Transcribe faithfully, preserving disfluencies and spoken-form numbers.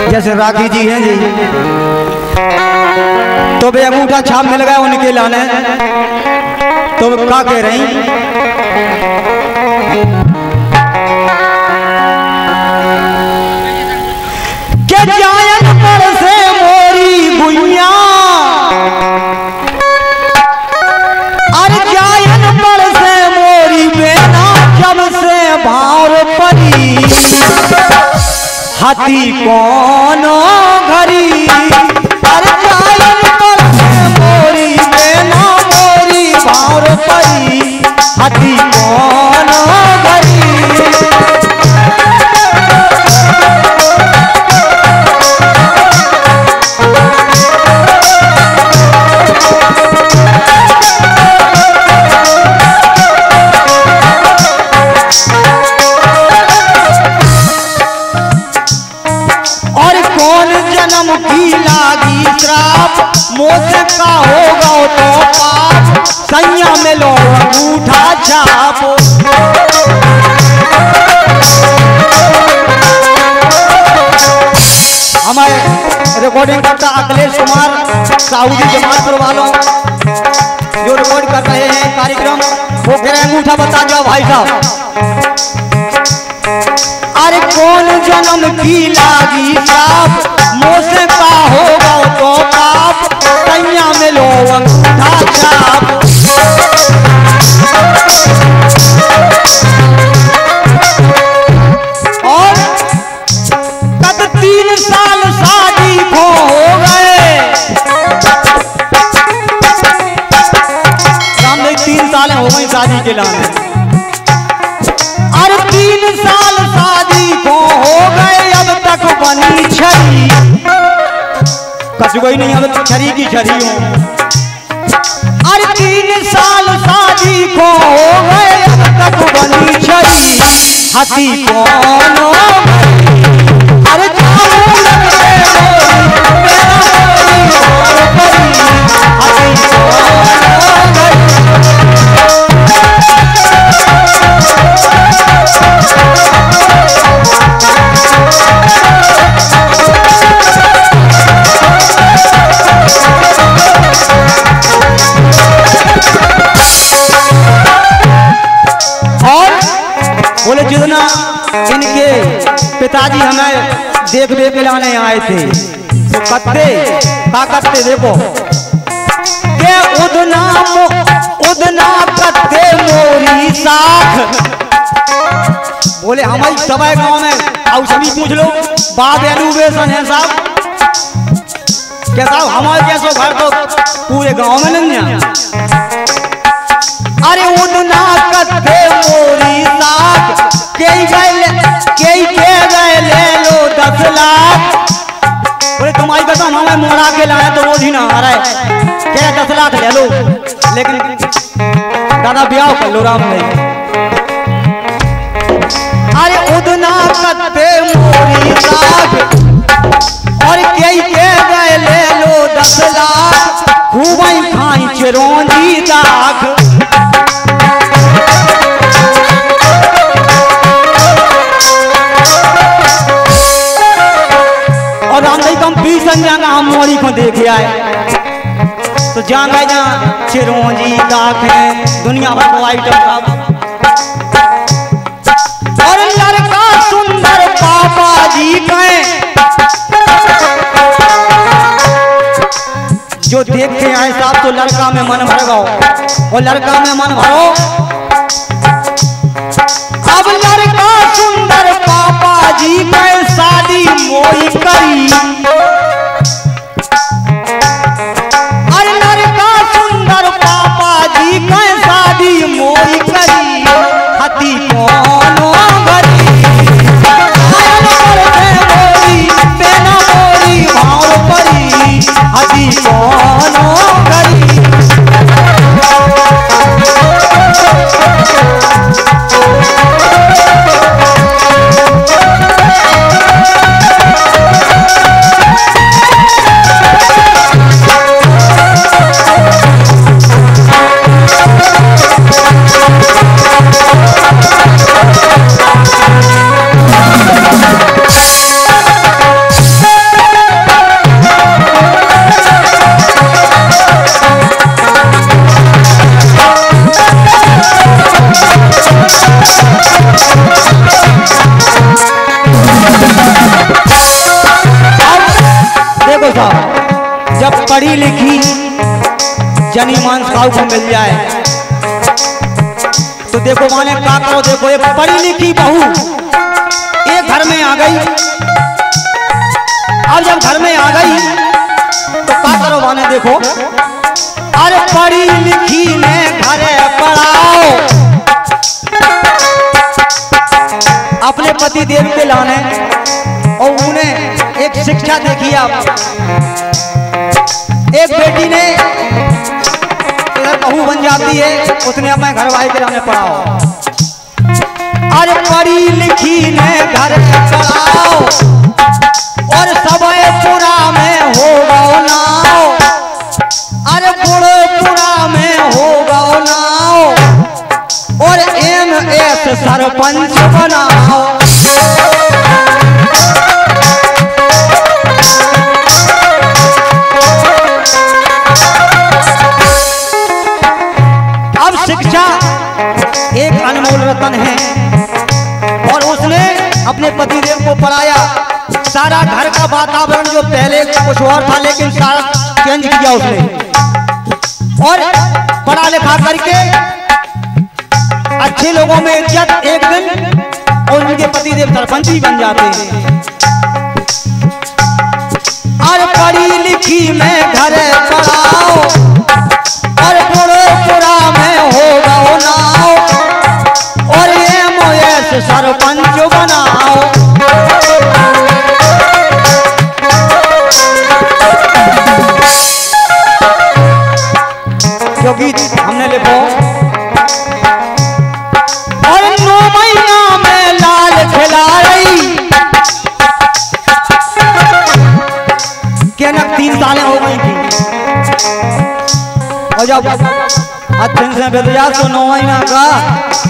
जैसे राखी जी हैं जी, तो वे अंगूठा छाप मिल गया उनके लाने, तो वे क्या कह रही के जायन पर से मोरी गुइया, अरे जायन पर से मोरी बेना जब से भाव परी, हाथी कोनो घरी, अरे जायन पर से मोरी बेना मोरी भाव परी, हाथी कोनो घरी। जन्म की लागी श्राप, मोसे का होगा तो पाप, सैया में लो अंगूठा छाप। हमारे रिकॉर्डिंग करता अखिलेश कुमार साउदी जमालपुर वालों जो रिकॉर्ड कर रहे हैं कार्यक्रम, वो कह रहे अंगूठा बता जाओ भाई साहब। अरे कौन जन्म की लागी श्राप, मोसे का होगा तो पाप, सैया में लो अंगूठा छाप। और कद तीन साल शादी को हो गए, राम तीन साल हो गई शादी के लाने, अरे तीन साल शादी को हो गए, अब तक बनी छरी, कसुई नहीं अब तक छरी की छरी हूं। अरे तीन साल शादी को हो गए, अब तक बनी छरी, हाथी कोनो अरे बोले जितना इनके पिताजी हमें देख देख के लाने आए थे, तो कत्ते का कत्ते देखो के उदना उदना कत्ते मोरी साख। बोले हमारी सबाई गांव में आओ सभी पूछ लो, बाप एनुवेशन है साहब, क्या साहब हमारे जैसो घर तो पूरे गांव में नहीं है। अरे उदना कत्ते मोरी साख, कई गए कई के गए ले लो दस लाख। बोले तुम्हारी कसम हमें मोड़ा के लाए तो रोज ही ना आ रहा है, क्या दस लाख ले लो, लेकिन दादा ब्याह कर लो राम नहीं। अरे उदना कत्ते मोरी साख, और कई के गए ले लो दस लाख, खूब खाई चिरौंजी दाख। और हम नहीं कम बीस जाएगा, हम मोरी को देखे आए तो जाएंगे जहाँ चिरौंजी दाख है, दुनिया भर को आइटम का। और लड़का सुंदर पापा जी कहे, जो देखते आए साहब तो लड़का में मन भर गो, और लड़का में मन भरो। अब लड़का सुंदर पापा जी कहे, शादी मोई करी, अरे लड़का सुंदर पापा जी कहे, शादी मोई करी, हाथी कोनो घरी, मोरी बेना मोरी भाव परी, हाथी कोनो घरी। जब पढ़ी लिखी जनी मांस खाऊ को मिल जाए तो देखो माने का करो। देखो एक पढ़ी लिखी बहू एक घर में आ गई। अब जब घर में आ गई तो का करो माने देखो, अरे पढ़ी लिखी ने घरे पढ़ाओ, अपने पति देव के लाने और उन्हें एक शिक्षा देखी। आप एक बेटी ने इधर बहू बन जाती है, उसने अपने घर वाले के लाने पढ़ाओ। अरे पढ़ी लिखी ने घर पढ़ाओ और सबे पुरा में हो गो नाओ, अरे बुढ़े पुरा में हो गो नाओ और एम एस सरपंच बनाओ। अब शिक्षा एक अनमोल रतन है और उसने अपने पतिदेव को पढ़ाया। सारा घर का वातावरण जो पहले कुछ और था लेकिन सारा चेंज किया उसने और पढ़ा लिखा करके अच्छे लोगों में इज्जत एक दिन और उनके पतिदेव सरपंच भी बन जाते हैं। और पढ़ी लिखी में घर पढ़ाओ और बुढ़े पुरा में हो गो नाओ और एम एस सरपंच बनाओ। जो गीत हमने लिखो, और नौ महीना में लाल खिला रही क्या ना तीन सालें हो गई थी और जब अध्ययन से बेदजा तो नौ महीना का